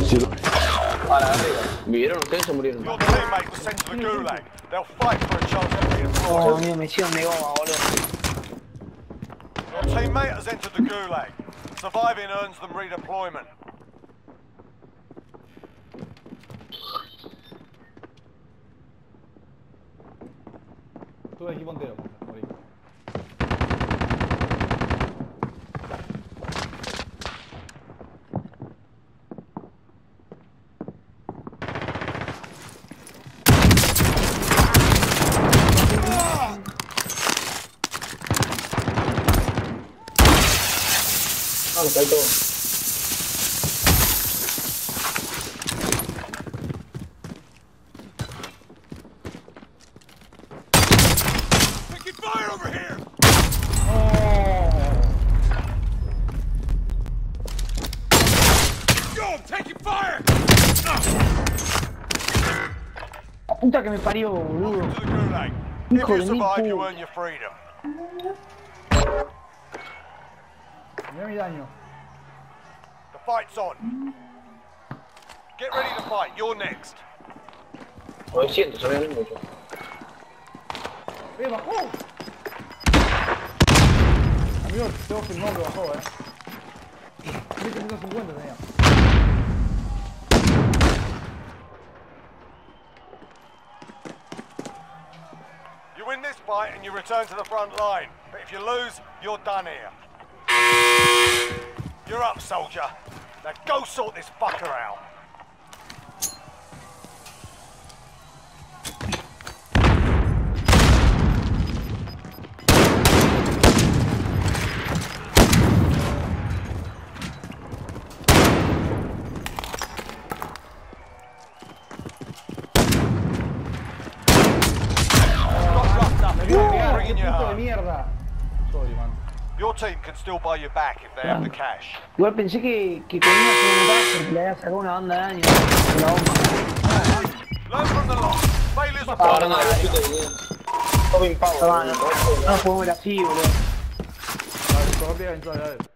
A la arriba. ¿Vivieron ustedes o murieron? Your teammate was sent to the Gulag. They'll fight for a chance at redeployment. Oh, amigo, me hicieron de goma, boludo. Your teammate has entered the Gulag. Surviving earns them redeployment. Todo el equipo entero, morí. Vamos, cae todo. Taking fire over here! Yo, I'm taking fire! La puta que me parió, boludo. To the Gulag. If Hijo you de mil survive, you putas. earn your freedom. Mira mi daño. The fight's on. Get ready to fight. You're next. 900, no es mucho. ¡Bajó! Amigo, tengo filmado que bajó, 1350 tenía. You win this fight and you return to the front line. But if you lose, you're done here. You're up, soldier. Now go sort this fucker out. ¡Qué puto de mierda! Sorry, man. Your team can still buy you back if they have the cash. Igual pensé que con una segunda porque le había sacado una banda de daño con la bomba. Learn from the loss. Failures are Ahora part no, of la the chute game. de Robin Power. No podemos ir así, boludo. Dale, todavía dentro de él.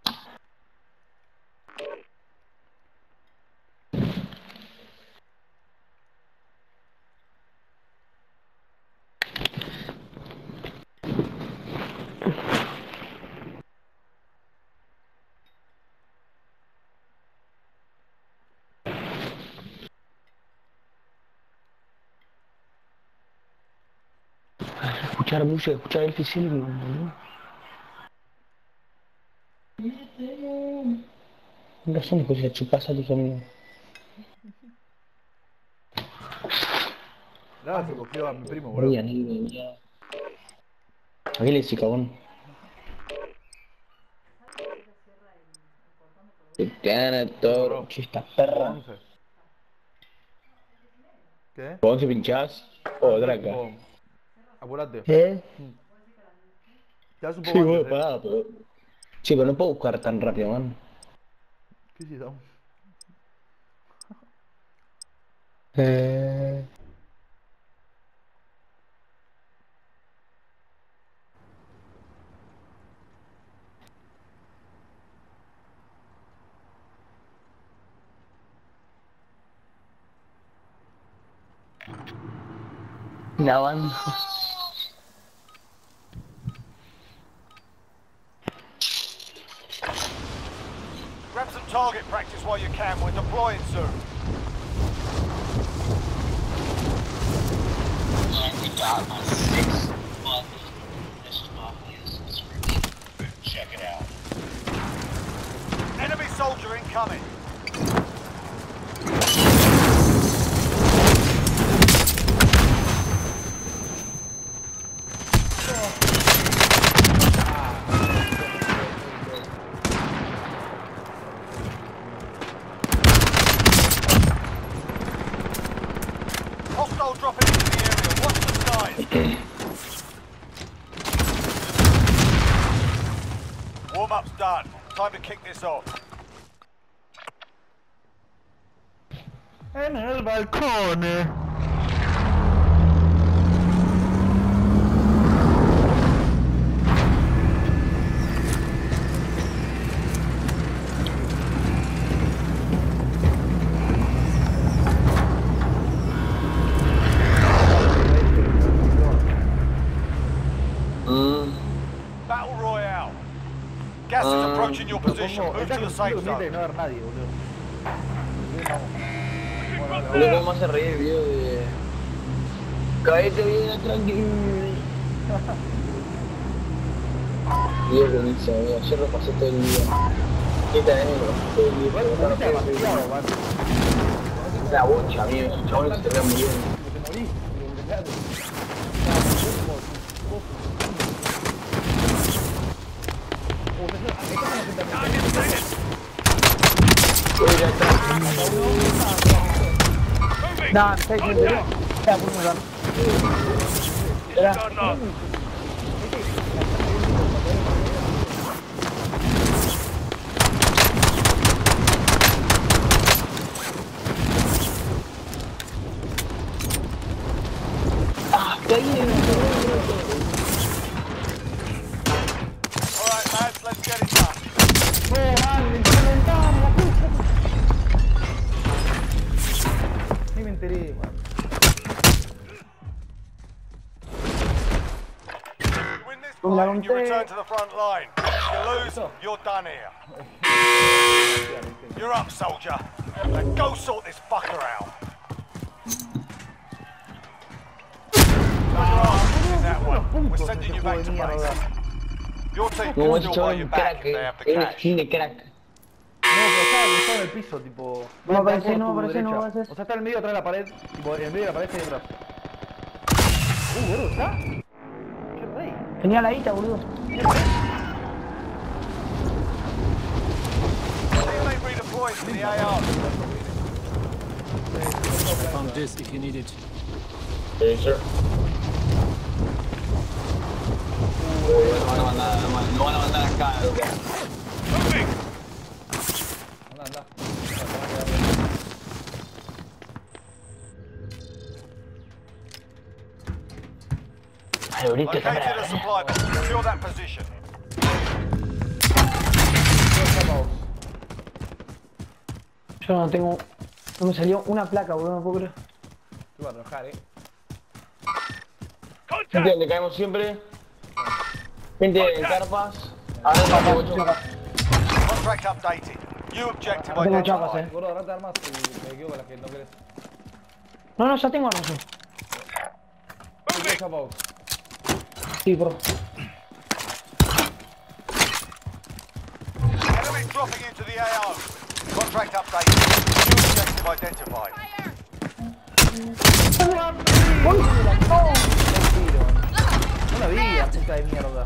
Escuchar música, escuchar el Silverman, boludo. Con razón, pues le chupás a tus amigos. Nada, se cogió a mi primo, boludo. Morían ahí, boludo. ¿A qué le decís, cabrón? Te gana todo, chista perra. 11. ¿Qué? ¿Con 11 pinchás? O Draca. Apurate. ¿Eh? Te das un Sí, poco bueno, antes, pará, pero... Sí, pero no puedo buscar tan rápido, man. ¿Qué hiciste aún? La banda. Grab some target practice while you can. We're deploying soon. Check it out. Enemy soldier incoming. Hostile dropping into the area. Watch the skies. Warm-up's done. Time to kick this off. En el balcón. Gas is approaching your position. Pongo, Move to the safe y no zone. ver nadie, boludo. No puedo más reír el video de... Caete bien, tranquilo. Dios buenísimo, amigo. Ayer lo pasé todo el día. ¿Qué tal, negro? Todo el día. Igual es demasiado, man. La bocha, amigo. Esos chavales se te vean muy bien. Te morís, olvidate. Uy, ya está. Da, está diciendo. Ya, por favor. Espera. Alright, lads, let's get it done. No, man, implementamos la puta. Ni me enteré, man. You win this Con la fight and you monté. return to the front line. If you lose, you're done here. You're up, soldier. Now go sort this fucker out. That one. We're sending you back to base. Your team No, can ese still chaval buy es you un back crack, if they have the es un cash. skin de crack. No, pero estaba en el piso, tipo. No va aparece, por no tu aparece, no derecha. aparece. O sea, está en el medio atrás de la pared. Tipo, en el medio de la pared está ahí atrás. Gordo, ¿está? Qué rey. Tenía la hita, boludo. Teammate redeployed to the AR. Found this if you need it. Sí, sir. Uy, no van a mandar, no van a mandar acá, loca. Anda, anda. Ay, ahorita está Located a brava, supply box. Secure that position. Yo no tengo. No me salió una placa, boludo, no puedo creer. Te voy a arrojar, Gente, donde caemos siempre. Gente en carpas. Ahora no tengo choca. Contract updated. New objective No tengo chapas, identified. Gordo, agarrate armas y me quedo con las que no querés. No, no, ya tengo armas yo. ¿Qué chapa vos? Sí, bro. Enemy dropping into the AO. Contract updated. New objective identified. No la vi, puta de mierda.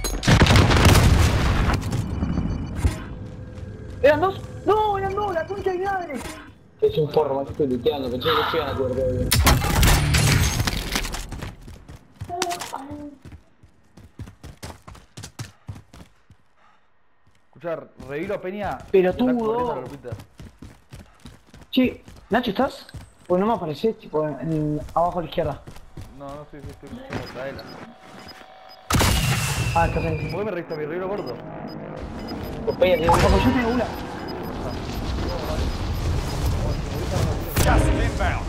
¿Eran dos? No, eran dos, la concha de mi madre. Es un forro, más estoy liteando, pensé que se iban a acordar bien. Escuchar, revilo a Peña. Pelotudo. Está corriendo la lupita. Che, Nacho, ¿estás? Pues no me apareces, tipo, abajo a la izquierda. No, no, sí, estoy escuchando, traela. Ah, estás ahí. ¿Por qué me revista mi revilo gordo? Pues Peña tiene un Como yo tengo una. Gas is inbound.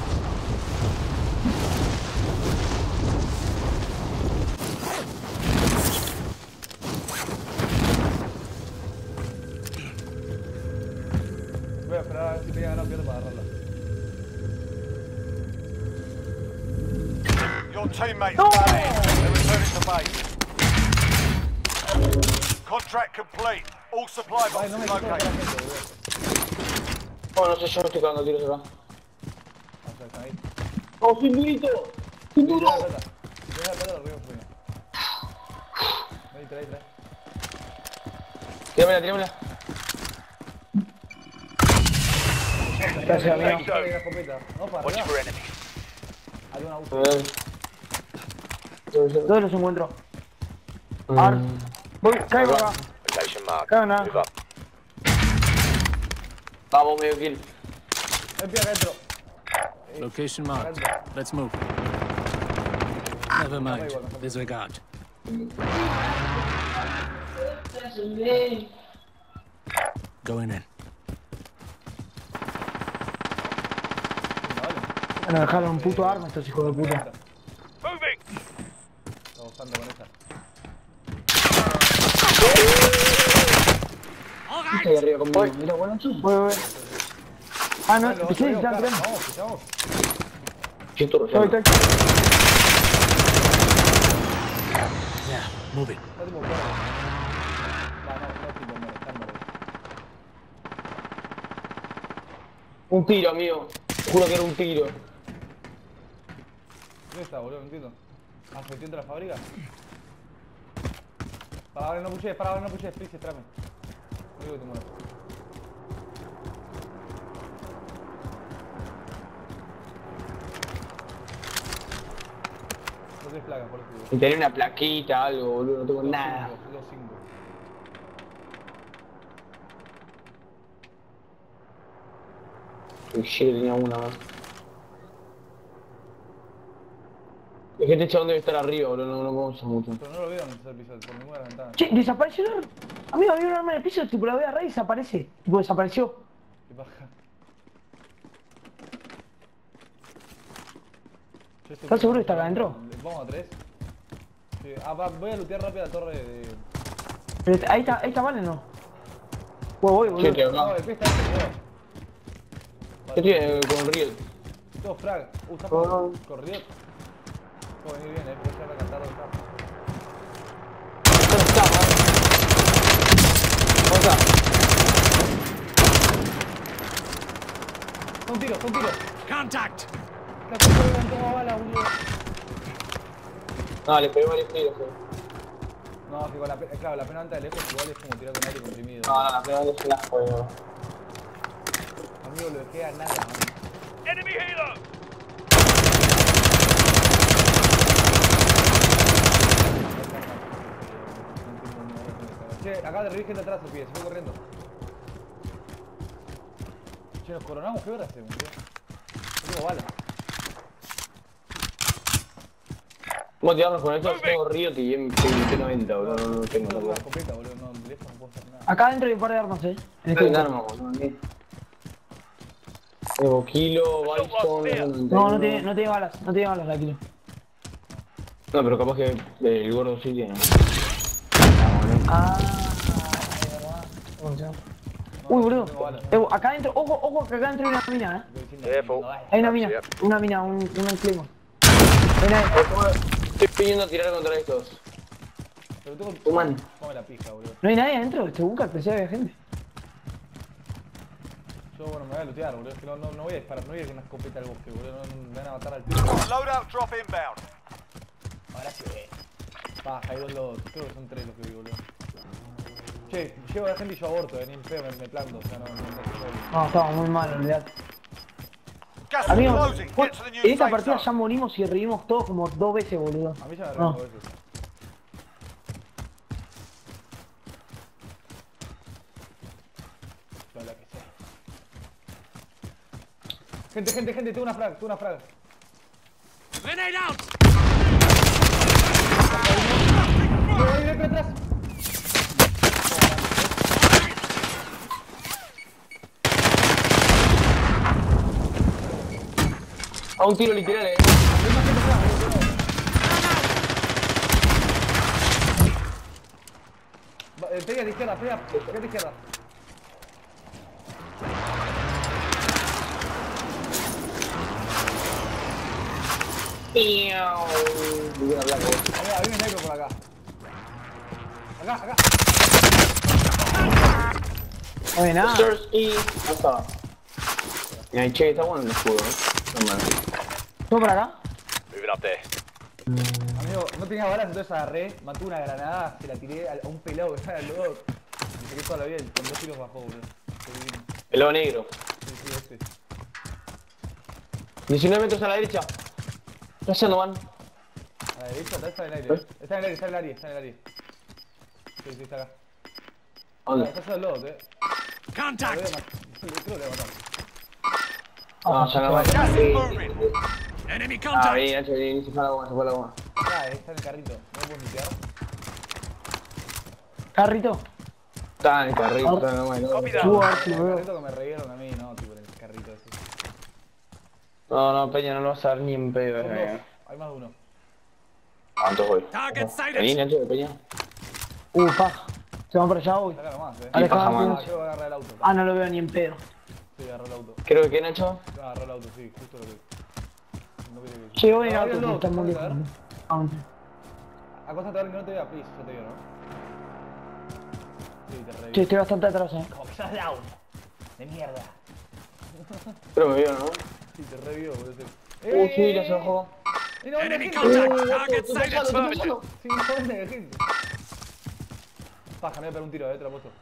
Voy a esperar a ver si Peña gana pierda para agarrarla. Your teammates done in. They're returning to base. Contract complete. All supply Ay, boxes no me quito la located. gente, boludo. No, no sé, yo no estoy cagando tiros acá. O sea, están ahí. ¡Oh, cinturito! ¡Cinturón! Deja la pelota arriba, Peña. Ahí, trae. Tíramela, tíramela. Gracias, amigo. Hay una escopeta. No, para arriba. Hay una A auto. ver. ¿Dónde los encuentro? Ar. Voy, caigo acá. Caigo nada. Vamos, medio kill. Hay Peña acá adentro. Location marked. Let's move. Never mind. Disregard. Going in. Bueno, dejaron un puto arma estos hijos de puta. Estamos usando con esa. está ahí arriba conmigo. Mira, bueno, tú. Voy. Ah, no, Lo sí, veo, están claro. tirando. Vamos, fichamos. Yo estoy Estoy. Yeah, move it. No tengo claro. No, tipo, no, están muertos. Un tiro, amigo. Juro que era un tiro. ¿Dónde está, boludo? No entiendo. ¿Has metido entre la fábrica? Para ahora no puches, please, espérame. No digo que te mueras. No tienes placa, por eso digo. Y tenía una plaquita, algo, boludo. No tengo nada. 2-5. Yo tenía una más. Es que este chabón debe estar arriba, boludo. No podemos hacer mucho. Pero no lo veo en el tercer piso, por ninguna de las ventanas. Che, desapareció el arma. Amigo, había un arma en el piso, tipo la voy a agarrar y desaparece. Tipo, desapareció. ¿Qué paja? ¿Estás seguro que está acá adentro? Vamos a 3. Sí. Voy a lootear rápido la torre de... Pero ahí está, vale, ¿no? Voy, Sí, boludo. tío, No, acá. el P está ahí, ¿Qué tiene con Riel? todo frag. Está Oh. con Riot. Puedo venir bien, puedo llegar a cantar donde está. ¿Dónde está, man? ¿Dónde está? Son tiros, son tiros. Contact! La cosa no tengo bala, boludo. No, le pegué varios tiros, No, que con la pena, claro, la pena alta de lejos igual es como tirar con aire comprimido. No, la pegada es un asco, boludo. Amigo, lo dejé a nada, man. Enemy helo! Che, acá de gente atrás, el pibe, se fue corriendo. Che, nos coronamos, ¿qué hora hacemos, tío? No tengo bala. ¿Cómo tiramos con esto? Tengo Riot y MP90, boludo. No tengo una tampoco. escopeta, boludo, no, de lejos no puedo hacer nada. Acá adentro hay un par de armas, En No este tengo arma, boludo. Tengo Kilo, Bison, No tiene balas, la kilo. No, pero capaz que el gordo sí tiene. Ah, es verdad. Uy, boludo. Acá adentro, ojo, que acá adentro hay una mina, Hay una mina, un Claymore. Ven ahí. Estoy pidiendo a tirar contra estos. Pero tengo... Human. Come la pija, boludo. ¿No hay nadie adentro? Este bunker pensé que había gente. Yo, bueno, me voy a lootear, boludo. Es que no voy a disparar, no voy a ir con una escopeta al bosque, boludo. No, me van a matar al tío. Loadout drop inbound. Ahora sí. Paja, hay dos lodos. Creo que son 3 los que vi, boludo. Che, llevo a la gente y yo aborto, ni en feo me planto. O sea, no. No, estaba muy mal, olvidate. Gas is Amigo, closing. Get to the new en esta safe partida zone. ya morimos y revivimos todos como 2 veces, boludo. A mí ya me No. arregló eso. Yo la que sé. Gente, tengo una frag. Grenade out! ¡Ven atrás! A un tiro literal, Pega de izquierda, pega de izquierda. Buena blanco. Había un negro por acá. Acá. No hay nada. Thirsty. No está. Mira, che, está bueno el escudo, No mal. ¿Todo por acá? Moving up there. Amigo, no tenía balas, entonces agarré, mantuve una granada, se la tiré a un pelado que estaba al lado. Me saqué toda la vida y con 2 tiros bajó, boludo. Pelado negro. Sí, este. 19 metros a la derecha. ¿Qué haciendo, man? A la derecha, está en el aire. Está en el aire. Sí, está acá. ¿Dónde? Está al lado, Lo voy a Contact! matar. Creo que lo voy a matar. No, ya no va. Gas is moving. Enemy Ah, contact! bien, Nacho, bien, se fue la goma, Ah, está en el carrito. No puedo limpiar. Carrito. Está en el carrito, está en la goma. Copy that. Subo a ver si El lo veo. carrito que me reguieron a mí, no, tipo en el carrito ese. No, Peña, no lo vas a dar ni en pedo. Son 2. Hay más de uno. ¿Cuántos voy? Target Vení, sighted! Nacho, de Peña. Paja. Se van para allá hoy. Acá nomás, Alejandro. paja, man. Creo que agarrar el auto. Ah, no lo veo ni en pedo. Sí, agarró el auto. Creo que Nacho. Agarró el auto, sí, justo lo que... No quería que... Llegó en el No, auto, abrilo, está muy a ver. lejos. Ah, Acóstate a ver que no te vea, please, yo te digo, ¿no? Sí, te sí, reviso. estoy bastante atrás, Como que sos down. De mierda. Creo que me vio, ¿no? Sí, te revivo, boludo. Sí, ya se bajó. No, Enemy gente. contact. Target sighted. Sí, no joder de gente. Paja, me voy a pegar un tiro, te lo he puesto.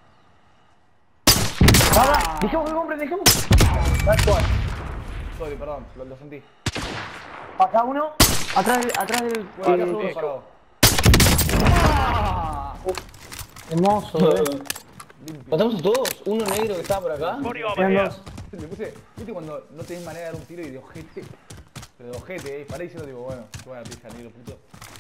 ¡Ahora! ¡Dejemos que compren, dejemos! Sorry, perdón, lo sentí. Acá uno, atrás del... Bueno, acá seguro parado. Hermoso, Limpio. ¿Matamos a todos? ¿Uno negro que estaba por acá? Body over Eran here. dos. Le puse, viste cuando no tenés manera de dar un tiro y de ojete. Pero de ojete, paré diciendo tipo, bueno, qué buena pija, negro puto.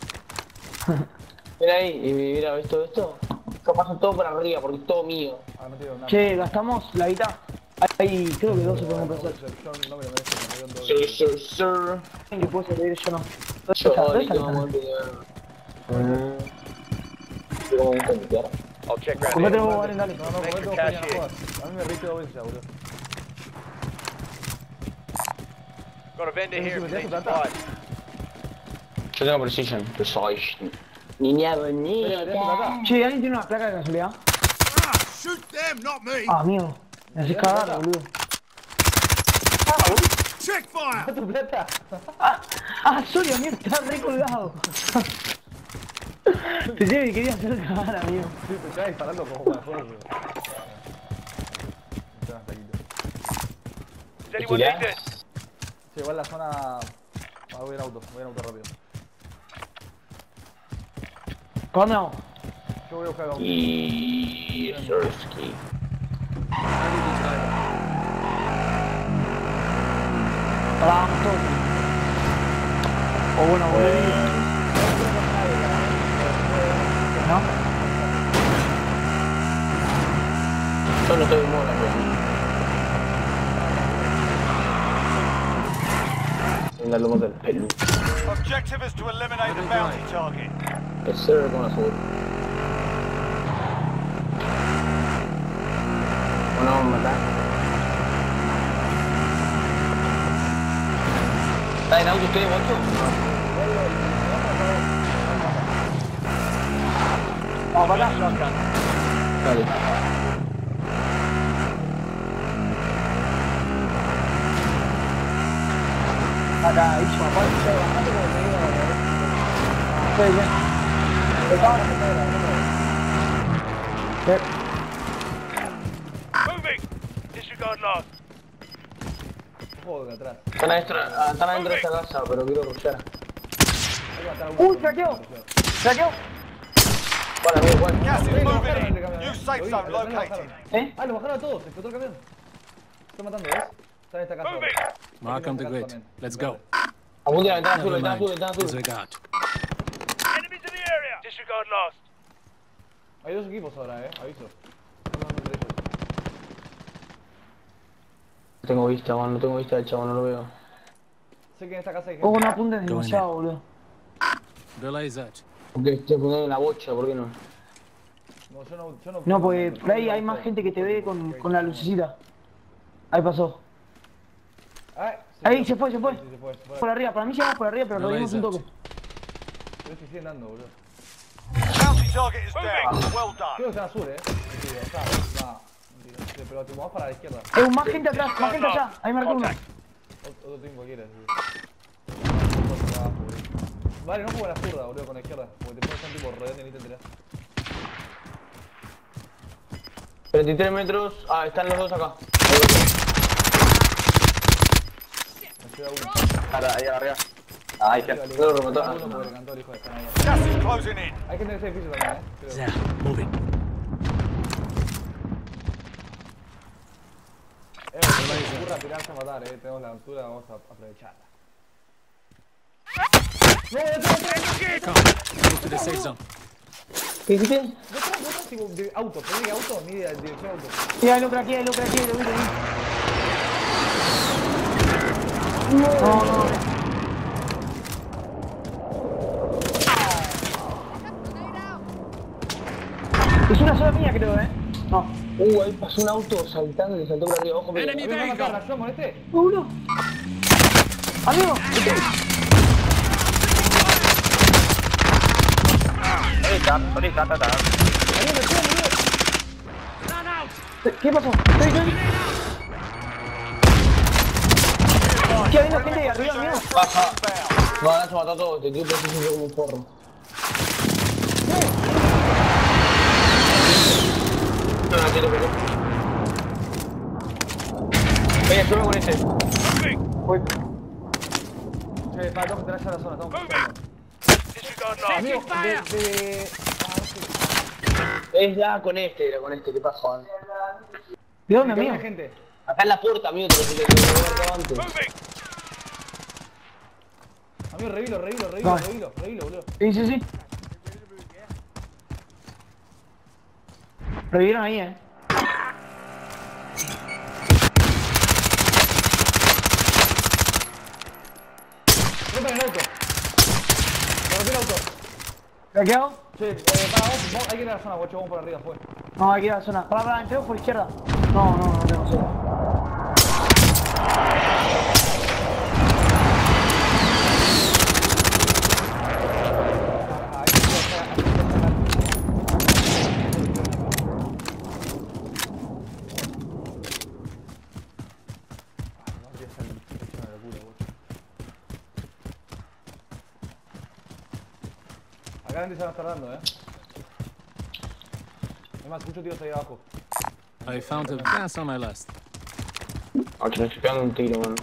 Mira ahí, y mira, ¿ves todo esto? Esto pasa todo por arriba, porque es todo mío. Ah, no te digo nada. Che, gastamos la guita. Hay, creo que 12 podemos pensar. Yo no me lo merezco, me dio un doble. Sir. ¿Quién que puede servir? Yo no. Yo, ¿Dónde ahorita está? vamos a enviar. Yo como un computer. I'll check round Comete here. vos, Valen, dale. No, comete vos, Cash Peña, no in. jodas. A mí me reíste 2 veces ya, boludo. Got a vendor here. Encima, Clean ¿te das plata? spot. Yo tengo precision. Niña Peña, ¿te das bonita. plata? Che, ¿alguien tiene una placa de casualidad? Ah, shoot them, not me. Ah, amigo. Me haces cagar, boludo. Check fire. ¿Tu plata? Sorry, amigo, está re colgado. Pensé que quería hacer cagar, amigo. Sí, te estaba disparando como para afuera, boludo. Está taquito. Does anyone need this? Che, igual la zona... Ah, voy en auto rápido. ¿Cuándo vamos? Yo voy a buscar el auto. Y... Sirski. Ahora vamos todos. O bueno, boludo. ¿No? Yo no estoy mola, weón. Venga, lomo del pelo. Objective is to eliminate the bounty target. Es ser con azul. Bueno, vamos a matar. ¿Está en auto usted, Bocho? Vamos para acá. Dale. Acá, bicho, aparte, bajate como te digo. Estoy bien. Moving. Disregard lost. Joder, atrás. Están adentro de esta casa, pero quiero rushear. Hay que matar a uno. ¡Uy, saqueo! ¡Saqueo! Bueno, amigo, bueno. Gas is Lo moving in. bajaron. New safe zone Lo located. bajaron. ¿Eh? Ah, lo bajaron a todos, explotó el camión. Está matando, ¿ves? Está en esta casa. Moving. Markham the Great. Let's go. Apunte la ventana azul, Never ventana azul, mind. ventana azul. Disregard. Enemies in the area. Disregard lost. Hay dos equipos ahora, aviso. Estamos entre ellos. No tengo vista, man, no tengo vista del chavo, no lo veo. Sé que en esta casa hay gente. Ojo, no apuntes demasiado, boludo. Relay that. Porque estoy apuntando en la bocha, ¿por qué no? No, yo no. No, porque por ahí hay más gente que te ve con la lucecita. Ahí pasó. Ay, Ahí se fue, se fue. Sí, se fue. Por arriba, para mí se va por arriba, pero lo dimos un toque. Pero que siguen dando, boludo. Bounty target is down. Well done. Creo que está azul, mentira, o sea, no, mentira. Sí, pero te movás para la izquierda. Más gente atrás, más gente allá. Ahí marcó uno. Otro team cualquiera, sí. Vale, no juego a la zurda, boludo, con la izquierda. Porque te pones un tipo rodeando y ni te enterás. 33 metros. Ah, están los dos acá. Me lleva uno. Ahí arriba. Ahí está. No lo remató. Uno porque le cantó el hijo de Canalla. Gas is closing in. Hay gente en ese edificio también, creo. There. Moving. No se me ocurra tirarse a matar, tenemos la altura, vamos a aprovecharla. Come. Move to the safe zone. ¿Qué dijiste? Detrás, tipo, de auto, ponle auto, ni de dirección auto. Sí, hay lucro aquí, lo vi. No. Es una sola mía, creo, No. Ahí pasó un auto saltando y le saltó por arriba. Ojo, mira. Enemy ¿Una vehicle. carración con este? Uno. Amigo. ¿Qué pasó? Estoy. ¿Qué hay gente de arriba, amigo? Baja. No, ahora se mató a todos. Te tío preciso como un porro. No, tiro, pero. Venga, sube con este. Voy. Para, tengo que tener ya la zona, estamos Disregard last. Amigo, Es ya con este, era con este. ¿Qué pasó? ¿De dónde, ¿Qué amigo? hay gente? Acá en la puerta, amigo, te lo que antes. Moving. Amigo, revilo, boludo. Sí. Revivieron ahí, Rompen el auto. Rompen el auto. ¿Me ha quedado? Che, para vos, hay que ir a la zona, guacho, vamos por arriba, fue. No, aquí a la zona. Para, entrego por izquierda. No tengo zona. Acá nadie se van a estar dando, Es más, escucho tiros ahí abajo. I found a gas on my last. Aquí me estoy pegando un tiro, man.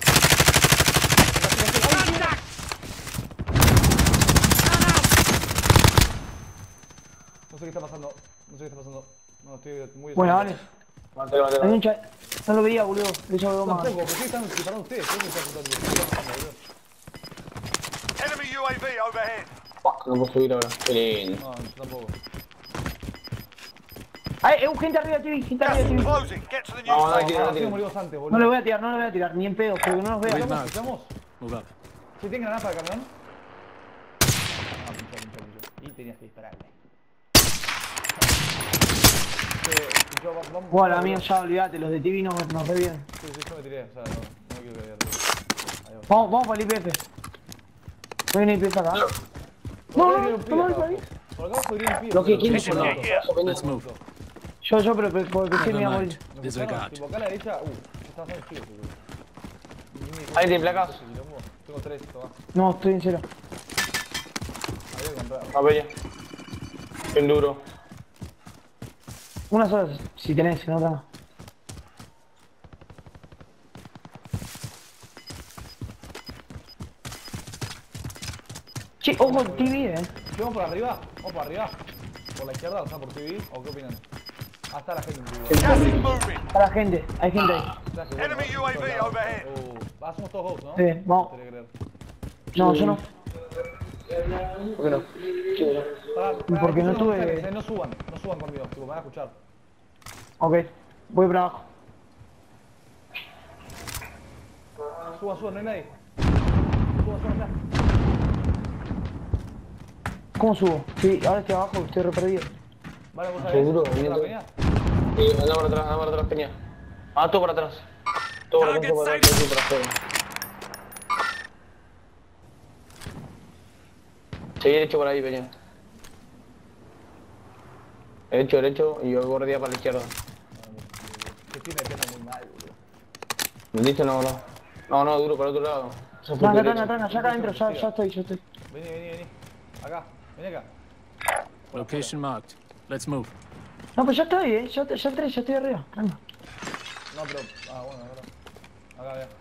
No sé qué está pasando. No, estoy muy... Bueno, vale. Mátelo. Hay un chat. No lo veía, boludo. De eso veo más. Tampoco, ¿por qué están disparando ustedes? ¿Qué está pasando, boludo? Enemy UAV overhead. Fuck, no puedo subir ahora. Qué lindo. No, tampoco. Ay, gente arriba de TV, gente Gas arriba de is TV. closing. Get to the new No, no, safe aquí, zone. Así morimos antes, boludo. No le voy a tirar, ni en pedo, porque no nos vea. Wait, ¿Escuchamos? no. ¿Escuchamos? Move up. ¿Sí tienen granada para el camión? Pinchó. Y tenías que dispararle. Vamos. Bueno, amigo, ya olvídate, los de TV nos reviven. Sí, yo me tiré, o sea, no quiero que ahí va. Vamos para el IPF. No hay una IPF acá. Por acá No, hay un pibe no, acá no, abajo. Por acá fue un pibe. Lo que quieren Mission son here. autos. Let's move. Yo, pero porque sí me iba a morir. Mind. Disregard. Tipo acá a la derecha, está haciendo chido, Ahí de placas. Tengo 3, toma. No, estoy en cero. Había que comprar. A ver ya. Bien duro. Una sola, si tenés, si no, no. Che, ojo, TV, ¿Vamos por arriba? ¿Vamos por arriba? ¿Por la izquierda? O sea, por TV. ¿O qué opinan? Ah, está la gente en TV. Gas is moving. Para la gente, hay gente ahí. Enemy UAV overhead. Somos todos hosts, ¿no? Sí, vamos. Quería creer. No, yo no. ¿Por qué no? Porque no escuchen tuve- los mujeres, no suban conmigo, tipo, me van a escuchar. Ok, voy para abajo. Suban, no hay nadie. Suban, ya. ¿Cómo subo? Sí, ahora estoy abajo, estoy re perdido. Vale, vos sabés. Seguro, ¿Vos viendo. la peña? Sí, anda para atrás, Peña. Ah, todo para atrás. Todo para atrás, todo para afuera. Seguí derecho por ahí, Peña. Derecho, y yo guardia para la izquierda. Que tiene pena muy mal, boludo. ¿Me dice no? No, duro para el otro lado. Eso fue Tranca, derecho. tranca, ya acá adentro, ya estoy. Vení. Acá, vení acá. Location marked. Let's move. No, pues ya estoy, ya entré, ya estoy arriba. Tranca. No, pero. Ah, bueno, acá, vea.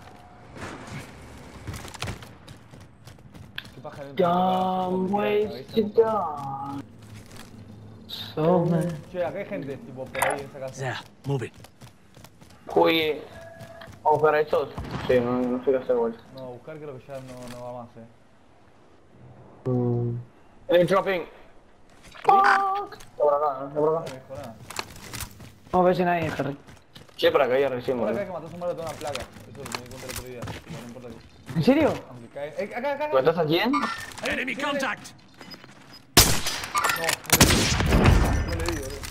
Qué paja dentro. Don't waste your time. So man. Che, acá hay gente, tipo, por ahí en esa casa. There. Move it. Uy, ¿vamos para estos? Sí, no sé qué hacer, boludo. No, buscar creo que ya no va más, El dropping. Fuck. Está por acá, No me dijo nada. No ves a nadie, Harry. Che, para acá ya recién, Ahora acá boludo. que matás un malo toda una placa. Eso lo me di cuenta el otro día. Tipo, no importa que. ¿En serio? Aunque cae. Acá. ¿Matás a quién? Enemy contact. No le di, boludo.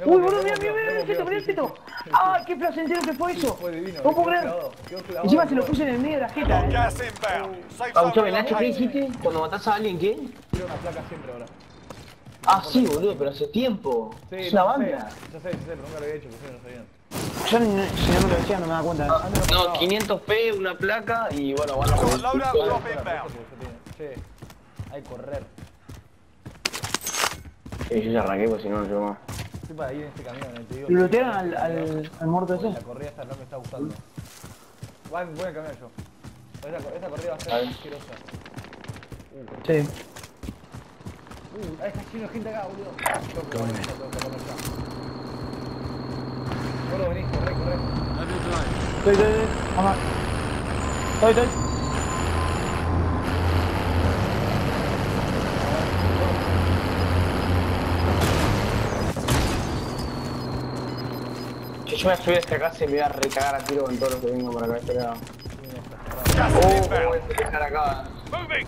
Uy, boludo, mira el pito, mirá el pito. ¡Ay, qué placentero que fue eso! Fue divino. No puedo creer. Encima se lo puse en el medio de la Got jeta, gas inbound. Safe zone Escuchame, Nacho, ¿qué relocated. dijiste? Cuando matás a alguien, ¿qué? Tiro una placa siempre ahora. Ah, sí, boludo, pero hace tiempo. Sí, Es una no sé, banda. ya sé, pero nunca lo había hecho, porque no sabían. Yo si no me lo decía no me daba cuenta. No, 500p, una placa y bueno, van a Got loadout drop inbound. Che, hay que correr. Yo ya arranqué, pues si no, yo más. Estoy para ir en este camión, te digo. ¿Lo lootearon al muerto La ese? corrida esta no me está gustando. Voy en camión yo. Esta corrida va a ser A ver. asquerosa. Sí. Ahí está lleno de gente acá, boludo. Tengo que comer ya. Boludo, vení, corre. I will drive. Estoy. Vamos. Estoy. Si yo me subí a esta casa y me voy a recagar a tiro con todos los que vengan por acá. Este lado. Gas ¿Cómo inbound. voy a dejar acá? Moving.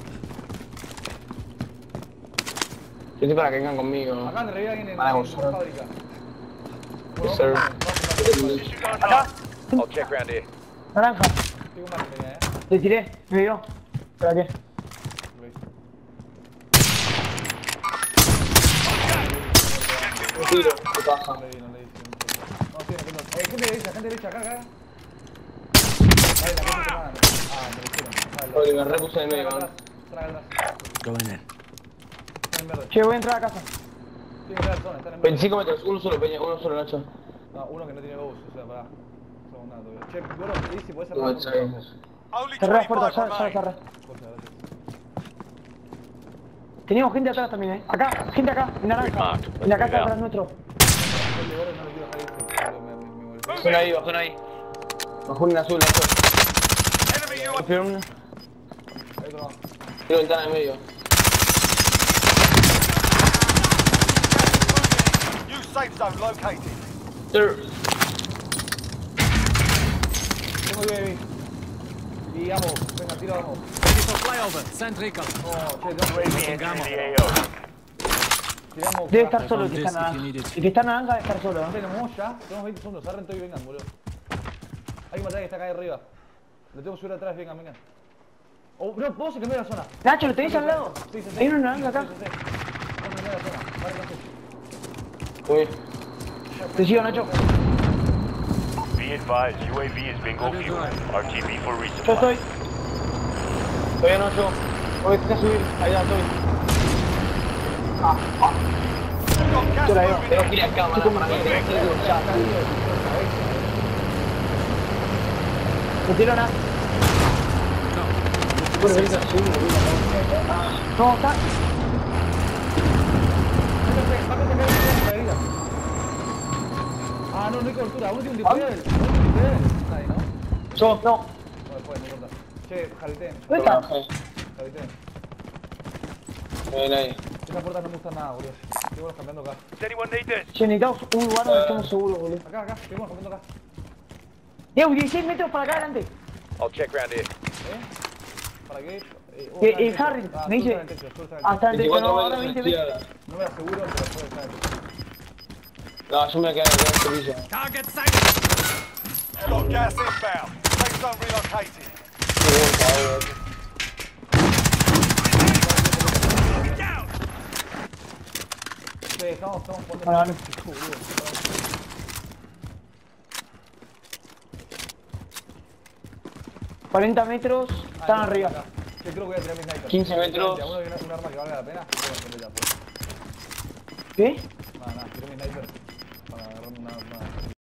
Yo estoy para que vengan conmigo. Acaban de revivir a alguien en Para la gozar. fábrica. Yes, sir. Disregard Acá. knock. I'll check round here. Naranja. Tengo un margen tenía, Le tiré. Me dio. ¿Para qué? Un tiro, ¿qué pasa? No le di. No, sí, gente derecha, acá. Dale, la cosa te manda. Ah, me lo hicieron. Oye, me repuse en el medio, man. Traga atrás. Going in. Están en verde. Che, voy a entrar a casa. Tienen que dar zona, están en verde. 25 metros, uno solo, Peña, uno solo, Nacho. No, uno que no tiene bows, o sea, pará. Somos nada todavía. Che, bro, si podés No, cerrar la puerta. Only Cerré la puerta, 25 ya remain. cerré. Porfa, gracias. Teníamos gente atrás también, Acá, gente acá, en naranja. En la casa atrás nuestro. El de oro no lo quiero dejar irse, pero me molestó. Bajó una ahí, bajó una ahí. Bajó una azul, Nacho. Enemy UAV. Pero una. Hay otro más. Quiero ventana en medio. New safe zone located. Sir. Tengo UAV. Y amo, venga, tiro amo. Ready for flyover. Send recon. No, che, UAV entering the AO. tiramos. Debe estar I solo el found que this está if you naranja. need it. El que está naranja debe estar solo, Tenemos ya, tenemos 20 segundos, arren todo y vengan, boludo. Hay un batalla que está acá arriba. Lo tengo que subir atrás, vengan. Oh, no, vos se cambió la zona. Nacho, ¿lo tenés al lado? Sí. Hay uno naranja acá. Sí. Vamos a cambiar la zona. Vale, gracias. Uy. Te sigo, Nacho. Be advised, UAV is bingo fuel. RTB for Yo resupply. estoy. Todavía no, yo. Voy a subir. Ahí ya estoy. Got gas Yo la veo. moving Tengo in. que ir acá, man. Para que tenga que ir ya. Me tiro nada. Bueno, ahorita sí, No, está. Ah, no hay cobertura. Uno tiene un dispel. Nadie, ¿no? Yo, no. No, después, no importa. Che, jaleteen. ¿Dónde está? Jaleteen. Ven ahí. Esas puertas no me gustan nada, boludo. Seguimos cambiando acá. Does anyone need this? Che, necesitamos un lugar donde estemos seguros, boludo. Acá, seguimos cambiando acá. Diego, 16 metros para acá adelante. I'll check round here. ¿Para qué? Harry, me dice. Hasta el techo, Hasta el techo, 24 no, ahora metros 20 en metros. izquierda. no me aseguro, pero puede estar en el techo. No, yo me quedé en el servicio. Target sighted. Got gas inbound. Safe zone relocated. Che, estamos jugando. Vale. Boludo. 40 metros, están arriba. Che, creo que voy a tirar mi sniper. 15 metros. ¿Alguno tiene un arma que valga la pena? Voy a hacerlo ya, pues. ¿Qué? Nada, tiré mi sniper para agarrarme una arma.